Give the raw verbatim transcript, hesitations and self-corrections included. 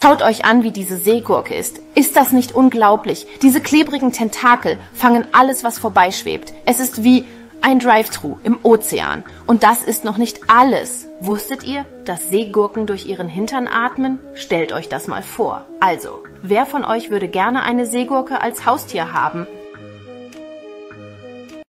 Schaut euch an, wie diese Seegurke ist. Ist das nicht unglaublich? Diese klebrigen Tentakel fangen alles, was vorbeischwebt. Es ist wie ein Drive-Thru im Ozean. Und das ist noch nicht alles. Wusstet ihr, dass Seegurken durch ihren Hintern atmen? Stellt euch das mal vor. Also, wer von euch würde gerne eine Seegurke als Haustier haben?